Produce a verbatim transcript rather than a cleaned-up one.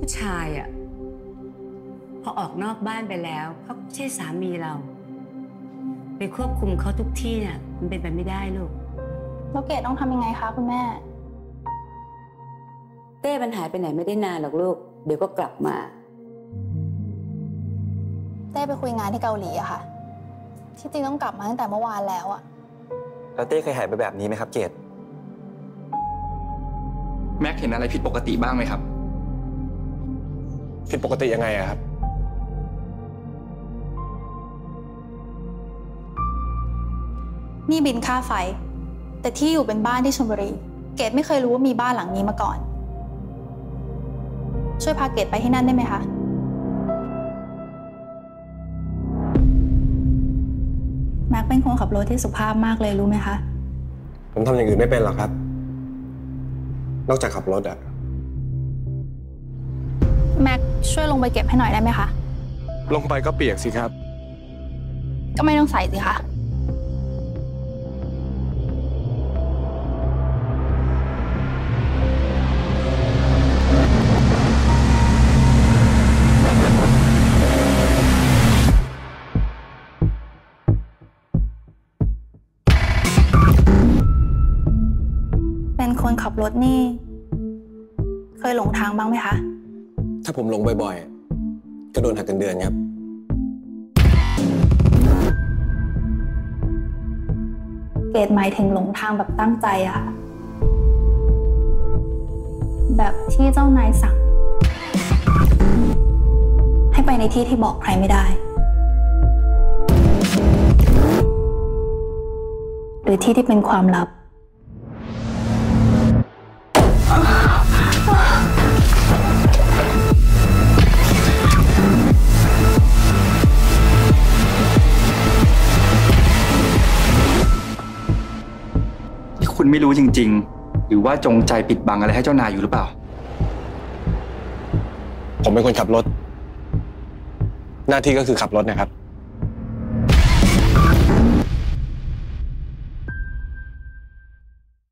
ผู้ชายอ่ะพอออกนอกบ้านไปแล้วเขาไม่ใช่สามีเราไปควบคุมเขาทุกที่เนี่ยมันเป็นไปไม่ได้ลูกแล้วเกดต้องทำยังไงคะคุณแม่เต้มันหายไปไหนไม่ได้นานหรอกลูกเดี๋ยวก็กลับมาเต้ไปคุยงานที่เกาหลีอะค่ะที่จริงต้องกลับมาตั้งแต่เมื่อวานแล้วอะแล้วเต้เคยหายไปแบบนี้ไหมครับเกดแม็กเห็นอะไรผิดปกติบ้างไหมครับผิดปกติยังไงอะครับนี่บินค่าไฟแต่ที่อยู่เป็นบ้านที่ชลบุรีเกดไม่เคยรู้ว่ามีบ้านหลังนี้มาก่อนช่วยพาเกดไปที่นั่นได้ไหมคะแม็กเป็นคนขับรถที่สุภาพมากเลยรู้ไหมคะผมทำอย่างอื่นไม่เป็นหรอกครับนอกจากขับรถอะแม็กช่วยลงไปเก็บให้หน่อยได้ไหมคะลงไปก็เปียกสิครับก็ไม่ต้องใส่สิคะเป็นคนขับรถนี่เคยหลงทางบ้างไหมคะถ้าผมหลงบ่อยๆก็โดนหักเงินเดือนครับเกดหมายถึงหลงทางแบบตั้งใจอะค่ะแบบที่เจ้านายสั่งให้ไปในที่ที่บอกใครไม่ได้หรือที่ที่เป็นความลับคุณไม่รู้จริงๆหรือว่าจงใจปิดบังอะไรให้เจ้านายอยู่หรือเปล่าผมเป็นคนขับรถหน้าที่ก็คือขับรถนะครับ